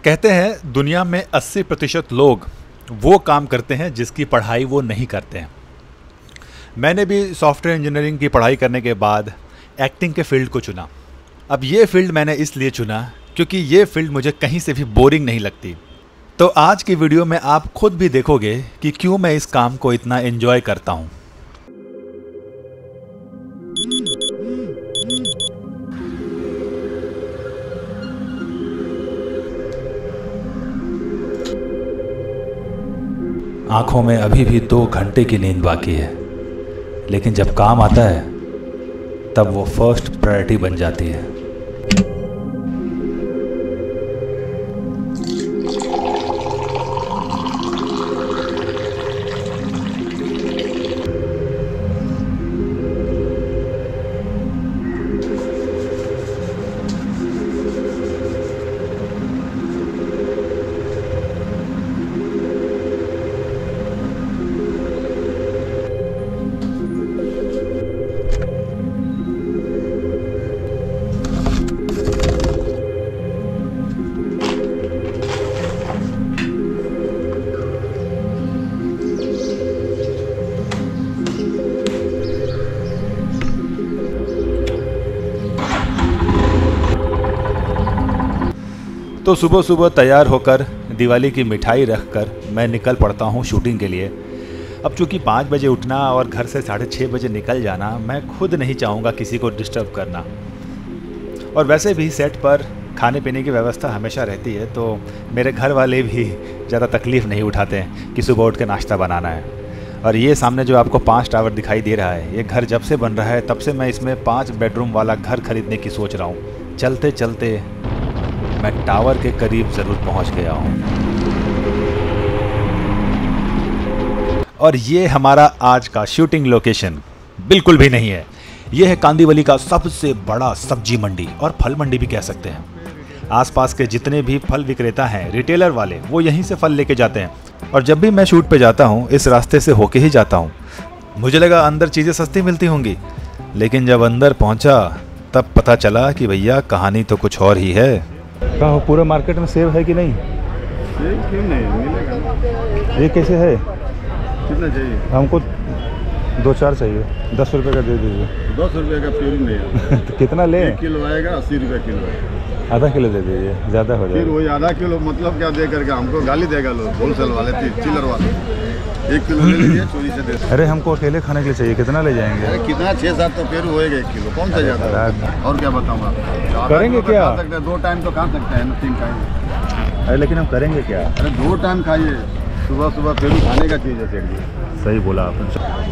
कहते हैं दुनिया में 80% लोग वो काम करते हैं जिसकी पढ़ाई वो नहीं करते हैं। मैंने भी सॉफ्टवेयर इंजीनियरिंग की पढ़ाई करने के बाद एक्टिंग के फील्ड को चुना। अब ये फील्ड मैंने इसलिए चुना क्योंकि ये फील्ड मुझे कहीं से भी बोरिंग नहीं लगती। तो आज की वीडियो में आप खुद भी देखोगे कि क्यों मैं इस काम को इतना एंजॉय करता हूँ। आंखों में अभी भी 2 घंटे की नींद बाकी है, लेकिन जब काम आता है तब वो फर्स्ट प्रायोरिटी बन जाती है। तो सुबह सुबह तैयार होकर दिवाली की मिठाई रखकर मैं निकल पड़ता हूँ शूटिंग के लिए। अब चूँकि 5 बजे उठना और घर से 6:30 बजे निकल जाना, मैं खुद नहीं चाहूँगा किसी को डिस्टर्ब करना। और वैसे भी सेट पर खाने पीने की व्यवस्था हमेशा रहती है, तो मेरे घर वाले भी ज़्यादा तकलीफ़ नहीं उठाते हैं कि सुबह उठ के नाश्ता बनाना है। और ये सामने जो आपको 5 टावर दिखाई दे रहा है, ये घर जब से बन रहा है तब से मैं इसमें 5 बेडरूम वाला घर खरीदने की सोच रहा हूँ। चलते चलते मैं टावर के करीब ज़रूर पहुंच गया हूं। और ये हमारा आज का शूटिंग लोकेशन बिल्कुल भी नहीं है। यह है कांदीवली का सबसे बड़ा सब्जी मंडी और फल मंडी भी कह सकते हैं। आसपास के जितने भी फल विक्रेता हैं, रिटेलर वाले, वो यहीं से फल लेके जाते हैं। और जब भी मैं शूट पे जाता हूँ इस रास्ते से होके ही जाता हूँ। मुझे लगा अंदर चीज़ें सस्ती मिलती होंगी, लेकिन जब अंदर पहुँचा तब पता चला कि भैया कहानी तो कुछ और ही है। कहाँ हो, पूरे मार्केट में सेब है कि नहीं? सेब क्यों नहीं मिलेगा। ये कैसे है? कितना चाहिए? हमको 2-4 चाहिए। 10 रुपये का दे दीजिए। 10 रुपये का प्योरी नहीं है। तो कितना ले? 1 किलो आएगा 80 रुपये किलो है। आधा किलो दे दीजिए, ज़्यादा हो जाएगा। फिर वही आधा किलो मतलब क्या दे करके हमको गाली देगा लोग, होलसेल वाले, चिल्लर वाले। 1 किलो ले लीजिए, चोरी से दे। अरे हमको अकेले खाने के लिए चाहिए, कितना ले जाएंगे? अरे कितना 6-7 तो पेरू होएगा 1 किलो, कौन सा ज़्यादा है? और क्या बताऊँ आप? करेंगे क्या? 2 टाइम तो खा सकते हैं ना, 3 टाइम। अरे लेकिन हम करेंगे क्या? अरे 2 टाइम खाइए, सुबह सुबह पेरू खाने का चीज़ है सेठ। सही बोला आपने।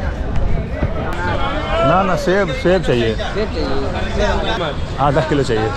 ना सेब चाहिए। आधा किलो चाहिए।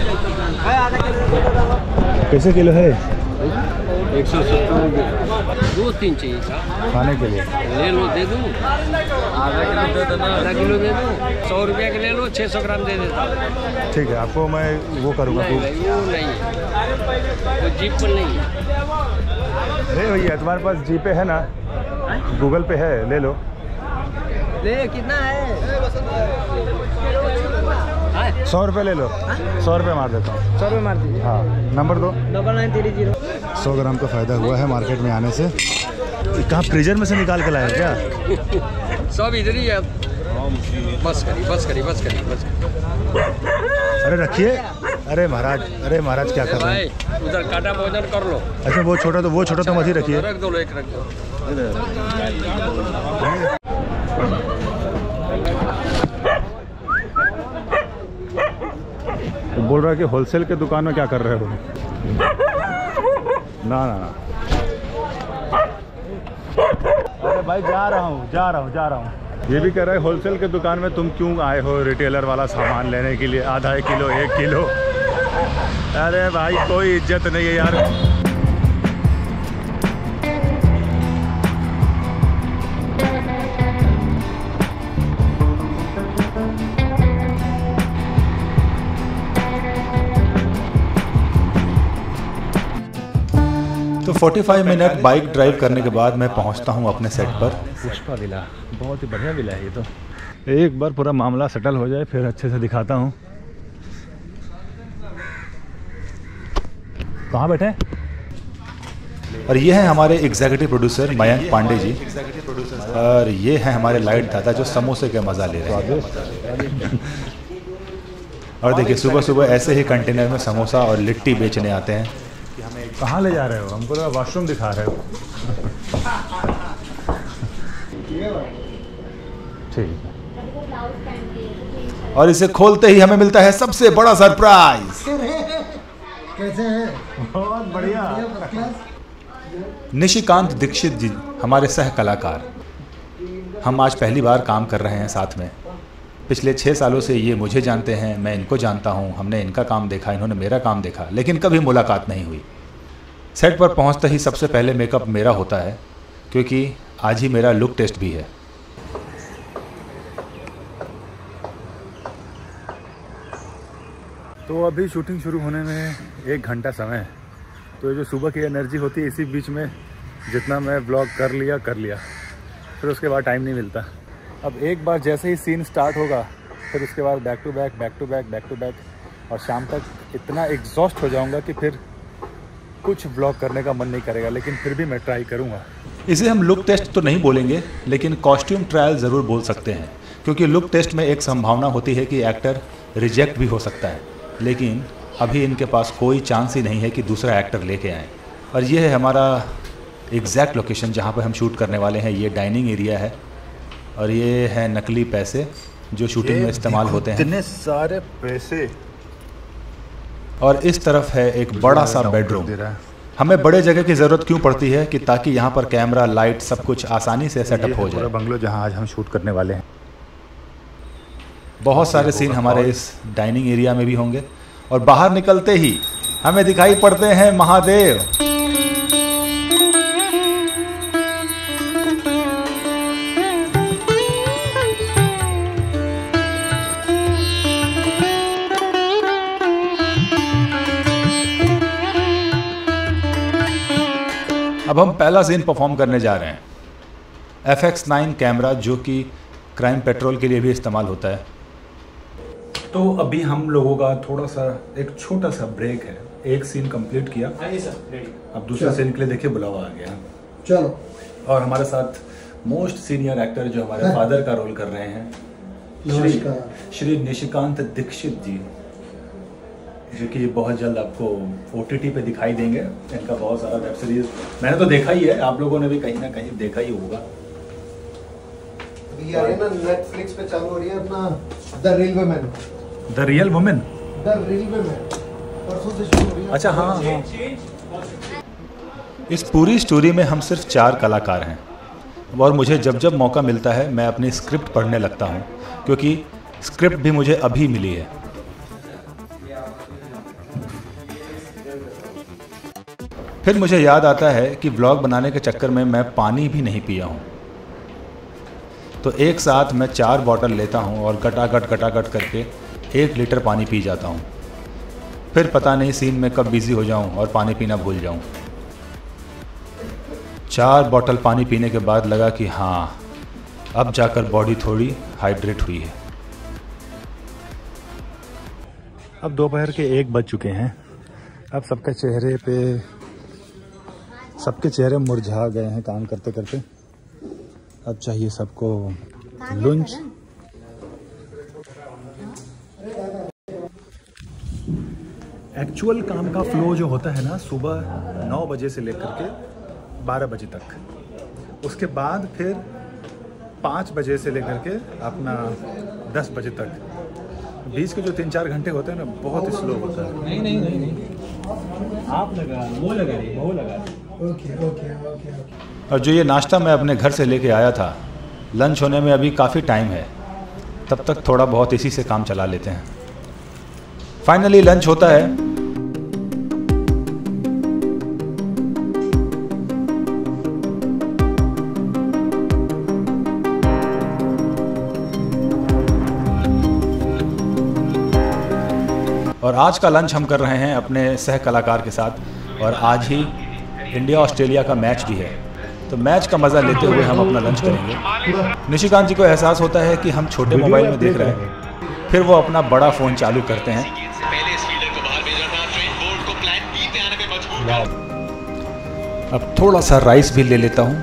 कैसे किलो है? 170 रुपये। 2-3 चाहिए खाने के लिए। ले लो, दे दूँ। आधा किलो दे दूँ। 100 रुपये के ले लो, 600 ग्राम दे देता हूँ। ठीक है, आपको मैं वो करूँगा। नहीं, वो नहीं है, वो जीप पर नहीं है। अरे भैया तुम्हारे पास जीपे है ना? गूगल पे है, ले लो। ले, कितना है? 100 रुपये ले लो। 100 रुपये मार देता हूँ। 100 रुपये मार दीजिए। हाँ, नंबर दो। 9930। 100 ग्राम का फ़ायदा हुआ है मार्केट में आने से। कहाँ फ्रीजर में से निकाल के लाए क्या? सब इधर ही है। बस करी। अरे रखिए। अरे महाराज क्या कर रहे हैं? भाई उधर काटा भोजन कर लो। अच्छा वो छोटा तो मत ही रखिए। रख दो, एक रख दो। तो बोल रहा है कि होलसेल के दुकान में क्या कर रहे हो? ना। अरे भाई जा रहा हूँ। ये भी कह रहा है होलसेल के दुकान में तुम क्यों आए हो रिटेलर वाला सामान लेने के लिए? आधा किलो 1 किलो। अरे भाई कोई इज्जत नहीं है यार। तो 45 मिनट बाइक ड्राइव करने के बाद मैं पहुंचता हूं अपने सेट पर। पुष्पा विला, बहुत ही बढ़िया विला है ये तो। एक बार पूरा मामला सेटल हो जाए फिर अच्छे से दिखाता हूं। कहाँ बैठे हैं? और ये हैं हमारे एग्जीक्यूटिव प्रोड्यूसर मयंक पांडे जी, और ये हैं हमारे लाइट दादा जो समोसे के मज़ा ले रहे हैं। और देखिए सुबह सुबह ऐसे ही कंटेनर में समोसा और लिट्टी बेचने आते हैं। कहाँ ले जा रहे हो? हमको तो वॉशरूम दिखा रहे हो। ठीक है। और इसे खोलते ही हमें मिलता है सबसे बड़ा सरप्राइज। कैसे हैं? बहुत बढ़िया। निशिकांत दीक्षित जी हमारे सह कलाकार। हम आज पहली बार काम कर रहे हैं साथ में। पिछले 6 सालों से ये मुझे जानते हैं, मैं इनको जानता हूँ। हमने इनका काम देखा, इन्होंने मेरा काम देखा, लेकिन कभी मुलाकात नहीं हुई। सेट पर पहुँचते ही सबसे पहले मेकअप मेरा होता है, क्योंकि आज ही मेरा लुक टेस्ट भी है। तो अभी शूटिंग शुरू होने में 1 घंटा समय है। तो ये जो सुबह की एनर्जी होती है, इसी बीच में जितना मैं व्लॉग कर लिया, फिर उसके बाद टाइम नहीं मिलता। अब एक बार जैसे ही सीन स्टार्ट होगा, फिर उसके बाद बैक टू बैक, और शाम तक इतना एग्जॉस्ट हो जाऊंगा कि फिर कुछ व्लॉग करने का मन नहीं करेगा, लेकिन फिर भी मैं ट्राई करूँगा। इसे हम लुक टेस्ट तो नहीं बोलेंगे, लेकिन कॉस्ट्यूम ट्रायल ज़रूर बोल सकते हैं, क्योंकि लुक टेस्ट में एक संभावना होती है कि एक्टर रिजेक्ट भी हो सकता है, लेकिन अभी इनके पास कोई चांस ही नहीं है कि दूसरा एक्टर लेके आए। और ये है हमारा एग्जैक्ट लोकेशन जहाँ पर हम शूट करने वाले हैं। ये डाइनिंग एरिया है, और ये है नकली पैसे जो शूटिंग में इस्तेमाल होते हैं। इतने सारे पैसे। और इस तरफ है एक बड़ा सा बेडरूम। हमें बड़े जगह की ज़रूरत क्यों पड़ती है कि ताकि यहाँ पर कैमरा, लाइट, सब कुछ आसानी से सेटअप हो जाए। बंगलो जहाँ आज हम शूट करने वाले हैं। बहुत सारे सीन हमारे इस डाइनिंग एरिया में भी होंगे, और बाहर निकलते ही हमें दिखाई पड़ते हैं महादेव। अब हम पहला सीन परफॉर्म करने जा रहे हैं। FX9 कैमरा, जो कि क्राइम पेट्रोल के लिए भी इस्तेमाल होता है। तो अभी हम लोगों का थोड़ा सा एक छोटा सा ब्रेक है। एक सीन कंप्लीट किया, अब दूसरे सीन के लिए देखिए बुलावा आ गया। चलो। और हमारे साथ मोस्ट सीनियर एक्टर जो हमारे फादर का रोल कर रहे हैं, श्री निशिकांत दीक्षित जी, जो कि बहुत जल्द आपको OTT पे दिखाई देंगे। इनका बहुत सारा वेब सीरीज मैंने तो देखा ही है, आप लोगों ने भी कहीं ना कहीं देखा ही होगा। ये है ना नेटफ्लिक्स पे चालू हो रही है अपना the railway man. The real women. The railway man परसों से शुरू हो रही है। अच्छा, हाँ। इस पूरी स्टोरी में हम सिर्फ 4 कलाकार हैं, और मुझे जब जब मौका मिलता है मैं अपनी स्क्रिप्ट पढ़ने लगता हूँ, क्योंकि स्क्रिप्ट भी मुझे अभी मिली है। फिर मुझे याद आता है कि व्लॉग बनाने के चक्कर में मैं पानी भी नहीं पिया हूँ। तो एक साथ मैं 4 बॉटल लेता हूँ और गटागट करके 1 लीटर पानी पी जाता हूँ। फिर पता नहीं सीन में कब बिजी हो जाऊँ और पानी पीना भूल जाऊँ। 4 बॉटल पानी पीने के बाद लगा कि हाँ, अब जाकर बॉडी थोड़ी हाइड्रेट हुई है। अब दोपहर के 1 बज चुके हैं। अब सबके चेहरे मुरझा गए हैं काम करते करते। अब चाहिए सबको लंच। एक्चुअल काम का फ्लो जो होता है ना, सुबह 9 बजे से लेकर के 12 बजे तक, उसके बाद फिर 5 बजे से लेकर के अपना 10 बजे तक, बीच के जो 3-4 घंटे होते हैं ना, बहुत स्लो होता है। नहीं आप लगा, वो लगा। ओके। और जो ये नाश्ता मैं अपने घर से लेके आया था, लंच होने में अभी काफ़ी टाइम है, तब तक थोड़ा बहुत इसी से काम चला लेते हैं। फाइनली लंच होता है। और आज का लंच हम कर रहे हैं अपने सह कलाकार के साथ, और आज ही इंडिया ऑस्ट्रेलिया का मैच भी है, तो मैच का मज़ा लेते हुए हम अपना लंच करेंगे। निशिकांत जी को एहसास होता है कि हम छोटे मोबाइल में देख रहे हैं, फिर वो अपना बड़ा फ़ोन चालू करते हैं। अब थोड़ा सा राइस भी ले लेता हूँ।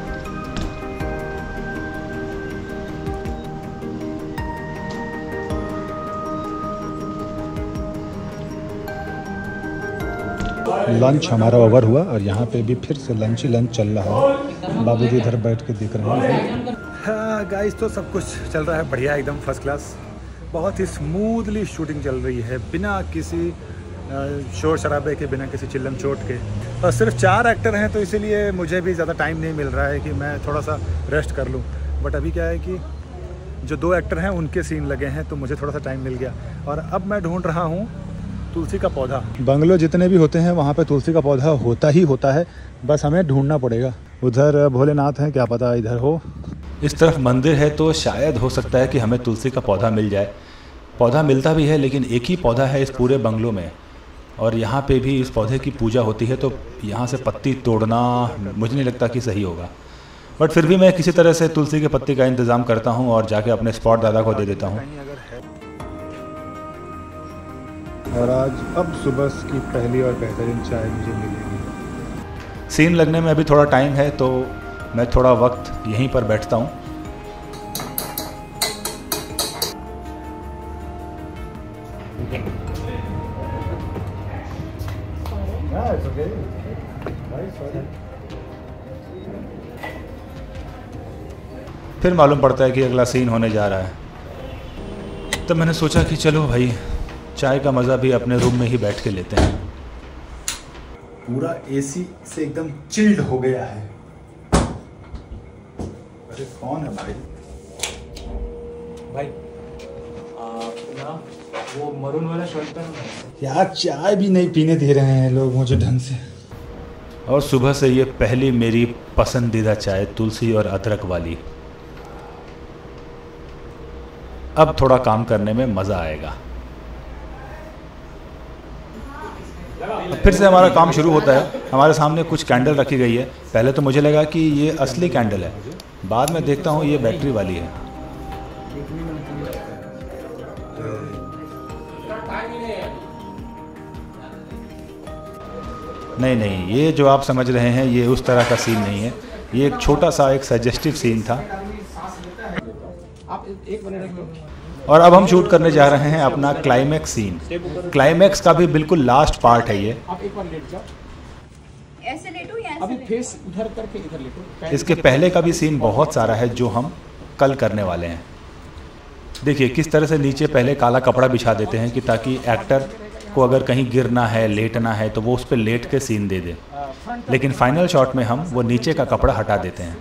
लंच हमारा ओवर हुआ और यहाँ पे भी फिर से लंच ही लंच चल रहा है। बाबूजी इधर बैठ के देख रहे हैं। हाँ गाइस, तो सब कुछ चल रहा है बढ़िया, एकदम फर्स्ट क्लास। बहुत ही स्मूथली शूटिंग चल रही है, बिना किसी शोर शराबे के, बिना किसी चिल्लम चोट के। और सिर्फ 4 एक्टर हैं, तो इसीलिए मुझे भी ज़्यादा टाइम नहीं मिल रहा है कि मैं थोड़ा सा रेस्ट कर लूँ। बट अभी क्या है कि जो 2 एक्टर हैं उनके सीन लगे हैं, तो मुझे थोड़ा सा टाइम मिल गया। और अब मैं ढूंढ रहा हूँ तुलसी का पौधा। बंगलो जितने भी होते हैं वहाँ पे तुलसी का पौधा होता ही होता है, बस हमें ढूंढना पड़ेगा। उधर भोलेनाथ हैं, क्या पता इधर हो। इस तरफ मंदिर है, तो शायद हो सकता है कि हमें तुलसी का पौधा मिल जाए। पौधा मिलता भी है, लेकिन एक ही पौधा है इस पूरे बंगलो में, और यहाँ पे भी इस पौधे की पूजा होती है, तो यहाँ से पत्ती तोड़ना मुझे नहीं लगता कि सही होगा। बट फिर भी मैं किसी तरह से तुलसी के पत्ती का इंतज़ाम करता हूँ और जाके अपने स्पॉट दादा को दे देता हूँ। और आज अब सुबह की पहली और बेहतरीन चाय मुझे मिलेगी। सीन लगने में अभी थोड़ा टाइम है, तो मैं थोड़ा वक्त यहीं पर बैठता हूँ। फिर मालूम पड़ता है कि अगला सीन होने जा रहा है। तो मैंने सोचा कि चलो भाई, चाय का मज़ा भी अपने रूम में ही बैठ के लेते हैं। पूरा एसी से एकदम चिल्ड हो गया है। अरे कौन है भाई? भाई ना वो मरून वाला शर्ट पहन। यार चाय भी नहीं पीने दे रहे हैं लोग मुझे ढंग से। और सुबह से ये पहली मेरी पसंदीदा चाय तुलसी और अदरक वाली। अब थोड़ा काम करने में मज़ा आएगा। फिर से हमारा काम शुरू होता है। हमारे सामने कुछ कैंडल रखी गई है। पहले तो मुझे लगा कि ये असली कैंडल है, बाद में देखता हूँ ये बैटरी वाली है। नहीं, ये जो आप समझ रहे हैं ये उस तरह का सीन नहीं है। ये एक छोटा सा एक सजेस्टिव सीन था। और अब हम शूट करने जा रहे हैं अपना क्लाइमैक्स सीन। क्लाइमैक्स का भी बिल्कुल लास्ट पार्ट है ये। आप एक बार लेट जाओ, ऐसे लेटो या अभी फेस उधर करके इधर लेटो। इसके पहले का भी सीन बहुत सारा है जो हम कल करने वाले हैं। देखिए किस तरह से नीचे पहले काला कपड़ा बिछा देते हैं कि ताकि एक्टर को अगर कहीं गिरना है, लेटना है, तो वो उस पर लेट के सीन दे दे। लेकिन फाइनल शॉट में हम वो नीचे का कपड़ा हटा देते हैं।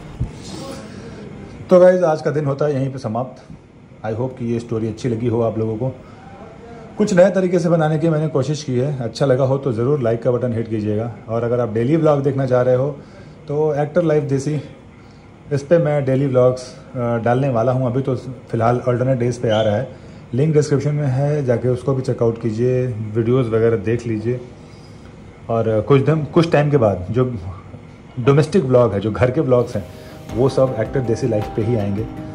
तो गाइस आज का दिन होता है यहीं पे समाप्त। आई होप कि ये स्टोरी अच्छी लगी हो आप लोगों को। कुछ नए तरीके से बनाने की मैंने कोशिश की है। अच्छा लगा हो तो ज़रूर लाइक का बटन हिट कीजिएगा। और अगर आप डेली व्लॉग देखना चाह रहे हो तो एक्टर लाइफ देसी, इस पर मैं डेली व्लॉग्स डालने वाला हूँ। अभी तो फ़िलहाल अल्टरनेट डेज़ पे आ रहा है। लिंक डिस्क्रिप्शन में है, जाके उसको भी चेकआउट कीजिए, वीडियोस वगैरह देख लीजिए। और कुछ टाइम के बाद जो डोमेस्टिक व्लॉग है, जो घर के व्लॉग्स हैं, वो सब एक्टर देसी लाइफ पे ही आएंगे।